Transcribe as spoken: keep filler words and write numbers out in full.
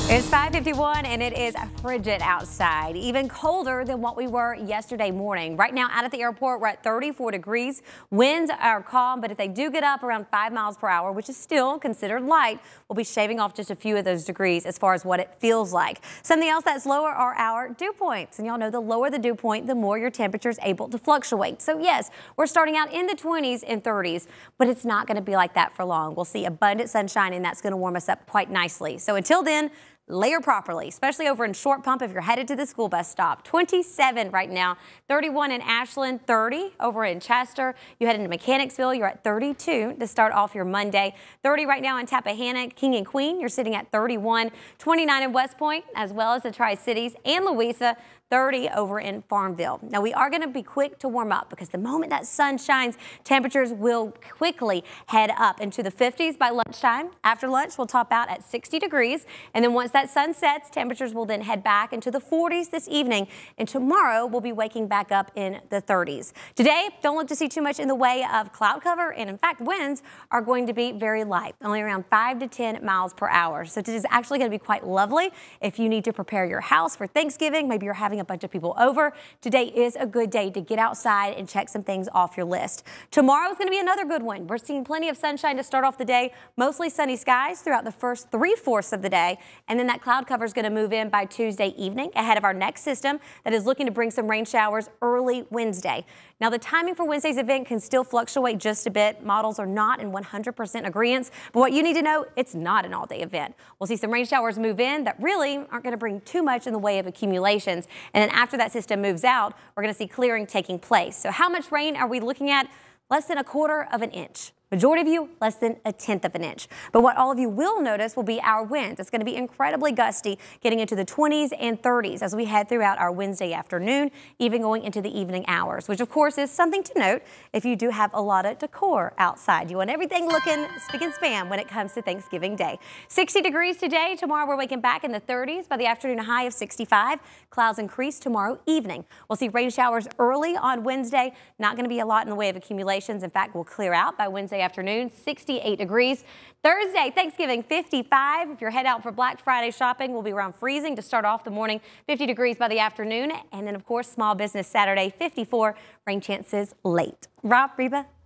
It's five fifty-one and it is frigid outside, even colder than what we were yesterday morning. Right now out at the airport, we're at thirty-four degrees. Winds are calm, but if they do get up around five miles per hour, which is still considered light, we'll be shaving off just a few of those degrees as far as what it feels like. Something else that's lower are our dew points. And y'all know the lower the dew point, the more your temperature is able to fluctuate. So yes, we're starting out in the twenties and thirties, but it's not going to be like that for long. We'll see abundant sunshine and that's going to warm us up quite nicely. So until then, layer properly, especially over in Short Pump if you're headed to the school bus stop. twenty-seven right now, thirty-one in Ashland, thirty over in Chester. You head into Mechanicsville, you're at thirty-two to start off your Monday. thirty right now in Tappahannock, King and Queen, you're sitting at thirty-one. twenty-nine in West Point, as well as the Tri-Cities and Louisa. thirty over in Farmville. Now we are going to be quick to warm up because the moment that sun shines, temperatures will quickly head up into the fifties by lunchtime. After lunch, we'll top out at sixty degrees. And then once that sun sets, temperatures will then head back into the forties this evening. And tomorrow we'll be waking back up in the thirties. Today, don't look to see too much in the way of cloud cover. And in fact, winds are going to be very light, only around five to ten miles per hour. So it is actually going to be quite lovely if you need to prepare your house for Thanksgiving. Maybe you're having a bunch of people over. Today is a good day to get outside and check some things off your list. Tomorrow is going to be another good one. We're seeing plenty of sunshine to start off the day, mostly sunny skies throughout the first three-fourths of the day, and then that cloud cover is going to move in by Tuesday evening ahead of our next system that is looking to bring some rain showers early Wednesday. Now the timing for Wednesday's event can still fluctuate just a bit. Models are not in one hundred percent agreement, but what you need to know, it's not an all-day event. We'll see some rain showers move in that really aren't going to bring too much in the way of accumulations, and then after that system moves out, we're going to see clearing taking place. So how much rain are we looking at? Less than a quarter of an inch. Majority of you, less than a tenth of an inch. But what all of you will notice will be our winds. It's going to be incredibly gusty, getting into the twenties and thirties as we head throughout our Wednesday afternoon, even going into the evening hours, which of course is something to note if you do have a lot of decor outside. You want everything looking spick and span when it comes to Thanksgiving Day. sixty degrees today. Tomorrow we're waking back in the thirties. By the afternoon, a high of sixty-five. Clouds increase tomorrow evening. We'll see rain showers early on Wednesday. Not going to be a lot in the way of accumulations. In fact, we'll clear out by Wednesday afternoon, sixty-eight degrees. Thursday, Thanksgiving, fifty-five. If you're head out for Black Friday shopping, we'll be around freezing to start off the morning, fifty degrees by the afternoon. And then, of course, Small Business Saturday, fifty-four. Rain chances late. Rob, Reba.